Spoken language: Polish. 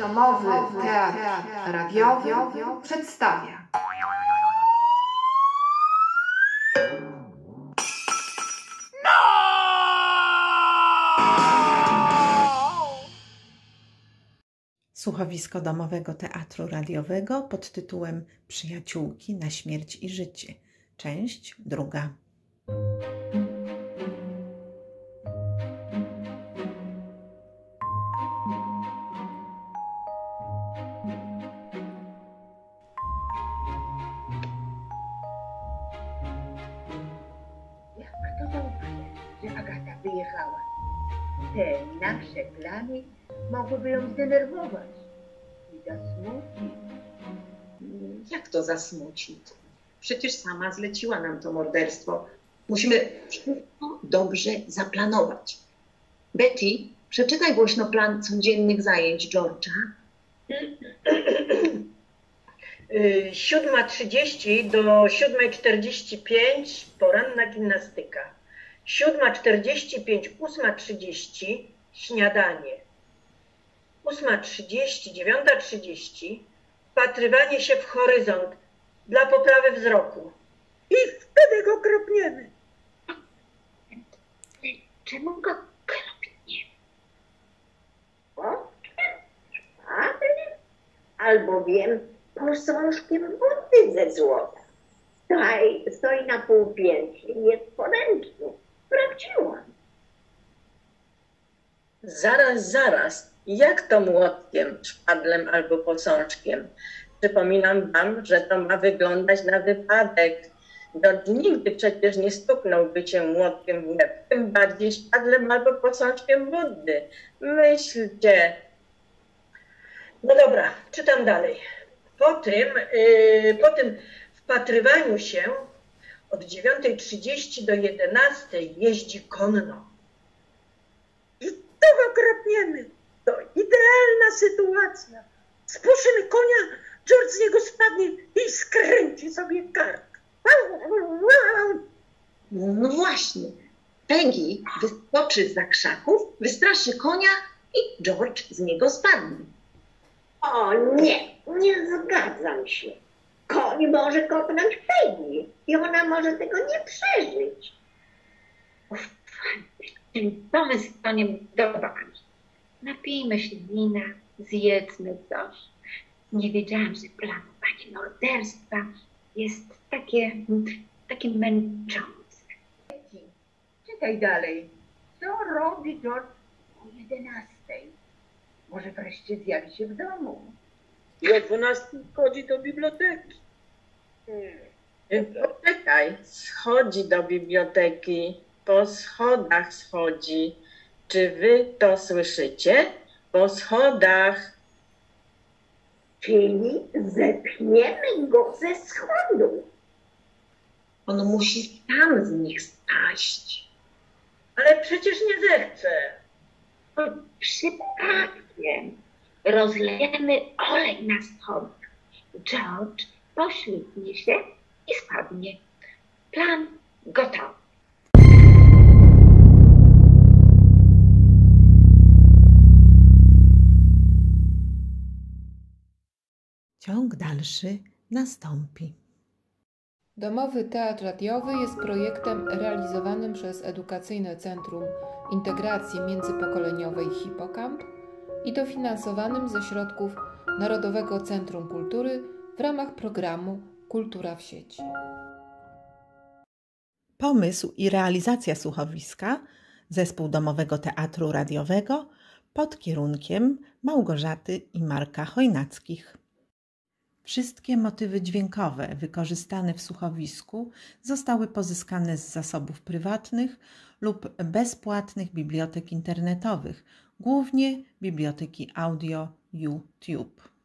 Domowy Teatr Radiowy przedstawia słuchowisko Domowego Teatru Radiowego pod tytułem Przyjaciółki na śmierć i życie. Część druga. Jak kto zaufie, że Agata wyjechała? Te nasze plany mogłyby ją zdenerwować i zasmucić. Jak to zasmucić? Przecież sama zleciła nam to morderstwo. Musimy wszystko dobrze zaplanować. Betty, przeczytaj głośno plan codziennych zajęć George'a. 7:30 do 7:45 poranna gimnastyka. 7:45, 8:30 śniadanie. 8:30, 9:30 wpatrywanie się w horyzont dla poprawy wzroku. I wtedy go kropniemy. Czemu go kropniemy? Albowiem posążkiem wody ze złota. Stoi na półpiętrze i jest poręczny. Sprawdziłam. Zaraz. Jak to młotkiem, szpadlem albo posążkiem? Przypominam wam, że to ma wyglądać na wypadek. George nigdy przecież nie stuknąłby cię młotkiem w łeb, tym bardziej szpadlem albo posążkiem wody. Myślcie. No dobra, czytam dalej. Po tym wpatrywaniu się od 9:30 do 11:00 jeździ konno. I to go kropniemy. To idealna sytuacja. Spuszymy konia, George z niego spadnie i skręci sobie kark. No właśnie. Peggy wyskoczy zza krzaków, wystraszy konia i George z niego spadnie. O nie zgadzam się. Koń może kopnąć Peggy i ona może tego nie przeżyć. Ten pomysł to nie podoba mi. Napijmy się wina, zjedzmy coś. Nie wiedziałam, że planowanie morderstwa jest takie męczące. Czytaj dalej. Co robi George o 11:00? Może wreszcie zjawi się w domu. I o 12:00 wchodzi do biblioteki. Poczekaj, schodzi do biblioteki, po schodach schodzi. Czy wy to słyszycie? Po schodach. Czyli zepchniemy go ze schodu. On musi sam z nich spaść. Ale przecież nie zechce. Przypadkiem rozlejemy olej na schodach. George poślizgnie się i spadnie. Plan gotowy. Ciąg dalszy nastąpi. Domowy Teatr Radiowy jest projektem realizowanym przez Edukacyjne Centrum Integracji Międzypokoleniowej Hipokamp i dofinansowanym ze środków Narodowego Centrum Kultury w ramach programu Kultura w sieci. Pomysł i realizacja słuchowiska Zespół Domowego Teatru Radiowego pod kierunkiem Małgorzaty i Marka Chojnackich. Wszystkie motywy dźwiękowe wykorzystane w słuchowisku zostały pozyskane z zasobów prywatnych lub bezpłatnych bibliotek internetowych, głównie biblioteki audio YouTube.